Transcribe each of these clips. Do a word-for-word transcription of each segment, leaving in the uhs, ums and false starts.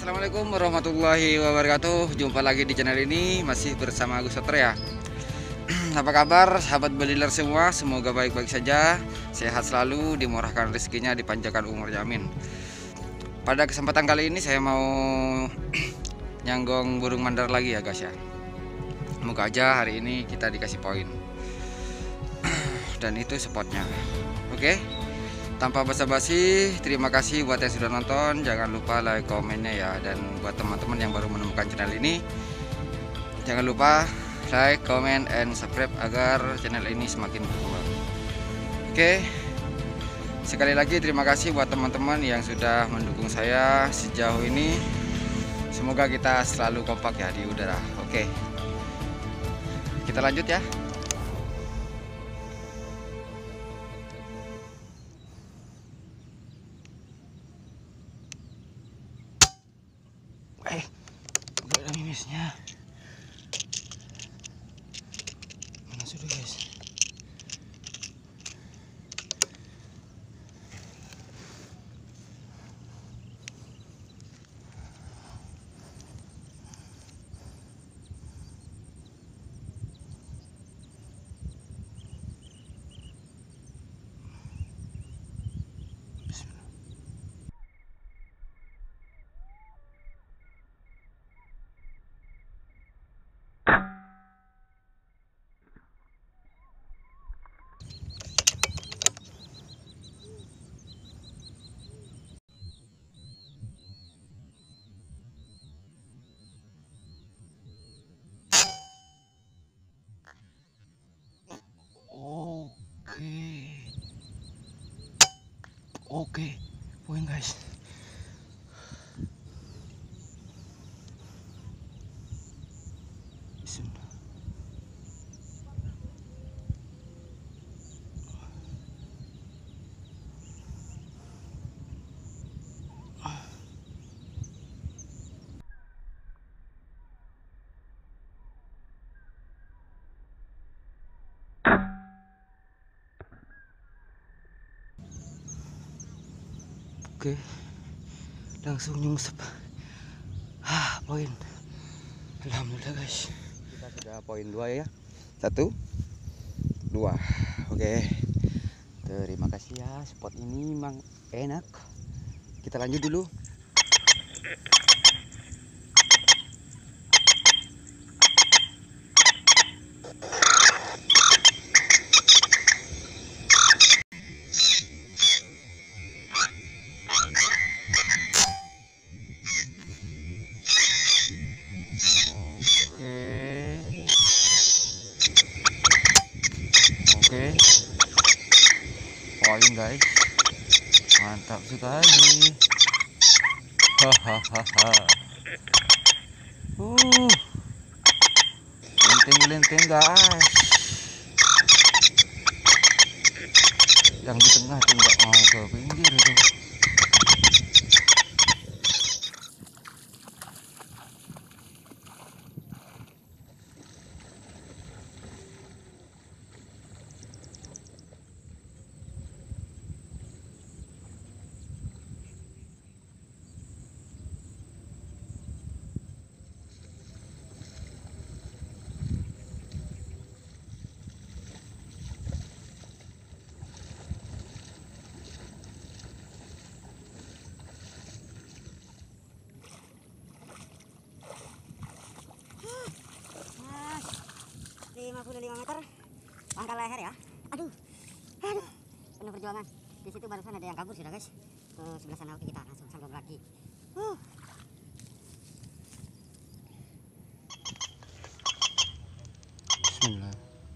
Assalamualaikum warahmatullahi wabarakatuh. Jumpa lagi di channel ini, masih bersama Agus Satria. Apa kabar sahabat beliler semua? Semoga baik-baik saja, sehat selalu, dimurahkan rezekinya, dipanjangkan umurnya, amin. Pada kesempatan kali ini saya mau nyanggong burung mandar lagi ya guys ya. Semoga aja hari ini kita dikasih poin. Dan itu spotnya. Oke. Tanpa basa-basi, terima kasih buat yang sudah nonton. Jangan lupa like, komennya ya. Dan buat teman-teman yang baru menemukan channel ini, jangan lupa like, comment, and subscribe agar channel ini semakin berkembang. Oke, sekali lagi terima kasih buat teman-teman yang sudah mendukung saya sejauh ini. Semoga kita selalu kompak ya di udara. Oke, kita lanjut ya. Eh, udah ada mimisnya. Mana sudah guys? Oke, poin guys. Bismillah. Oke, langsung nyungsep. Ah, poin. Alhamdulillah guys. Kita sudah poin dua ya. Satu, dua. Oke. Terima kasih ya. Spot ini memang enak. Kita lanjut dulu. Oke, poin guys, mantap sekali. Hahaha. Uh, lenteng-lenteng guys. Yang di tengah tuh nggak mau ke pinggir itu. lima puluh lima meter pangkal leher ya. Aduh, aduh, penuh perjuangan. Di situ barusan ada yang kabur sudah guys. Ke sebelah sana. Oke, kita langsung sambung lagi. Uh. Bismillah.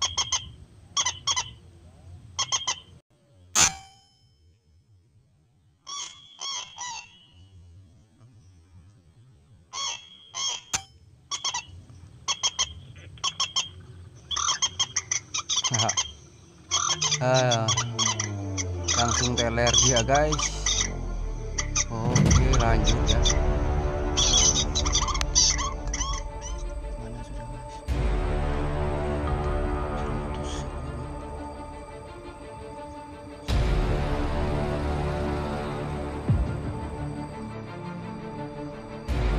Ah, langsung teler dia guys. Oke, lanjut ya. Mana sudah guys? seratus.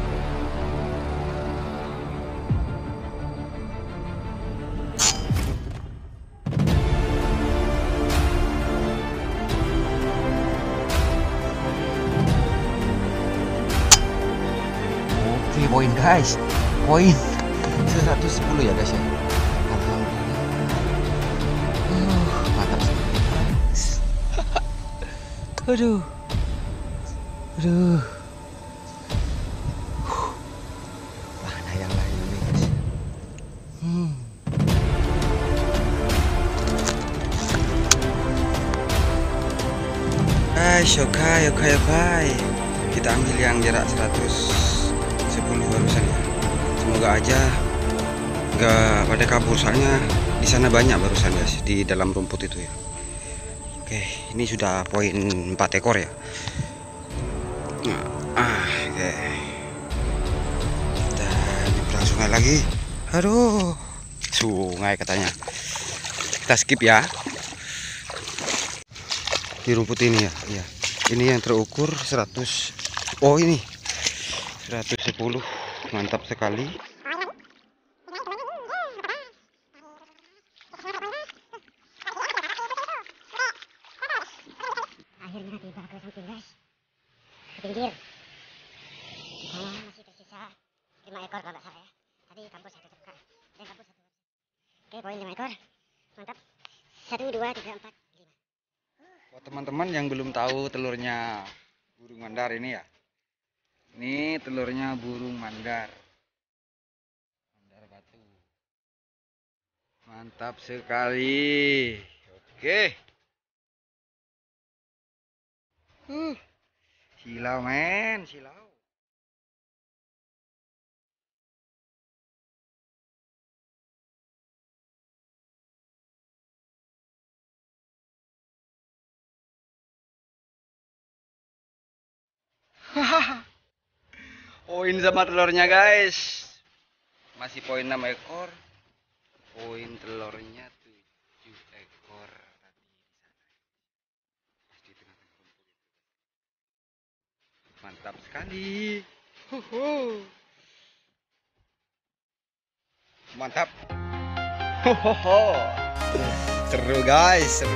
poin guys, poin seratus sepuluh ya guys ya. Alhamdulillah. Uh, mantap. Aduh, aduh. Mana yang lain ini guys? Hmm. Guys, oke, oke, oke. Kita ambil yang jarak seratus sepuluh barusan ya. Semoga aja nggak pada kabur, soalnya di sana banyak barusan guys, di dalam rumput itu ya. Oke, ini sudah poin empat ekor ya. Nah, ah, oke. Kita nyebrang sungai lagi. Aduh, sungai katanya. Kita skip ya. Di rumput ini ya, ya. Ini yang terukur seratus. Oh, ini seratus sepuluh. Mantap sekali. Akhirnya tiba ke samping guys, ke pinggir. Di sana masih tersisa lima ekor kalau nggak salah ya. Tadi kabur satu terbuka, dan kabur satu. Oke, poin lima ekor, mantap. Satu, dua, tiga, empat, lima. Buat teman-teman yang belum tahu telurnya burung mandar ini ya, ini telurnya burung mandar, mandar batu. Mantap sekali. Oke. Uh, silau men, silau. Hahaha. Poin sama telurnya guys. Masih poin enam ekor. Poin telurnya tujuh ekor tadi di sana. Pas di tengah-tengah rumput itu. Mantap sekali. Huhu. Mantap. Hohoho. Seru guys, seru.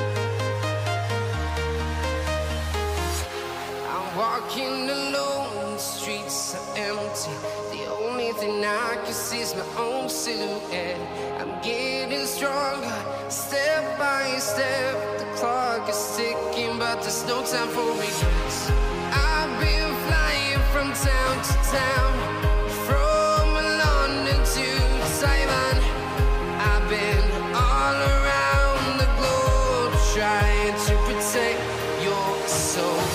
Walking alone, the streets are empty. The only thing I can see is my own silhouette. I'm getting stronger, step by step. The clock is ticking, but there's no time for me. I've been flying from town to town, from London to Taiwan. I've been all around the globe trying to protect your soul.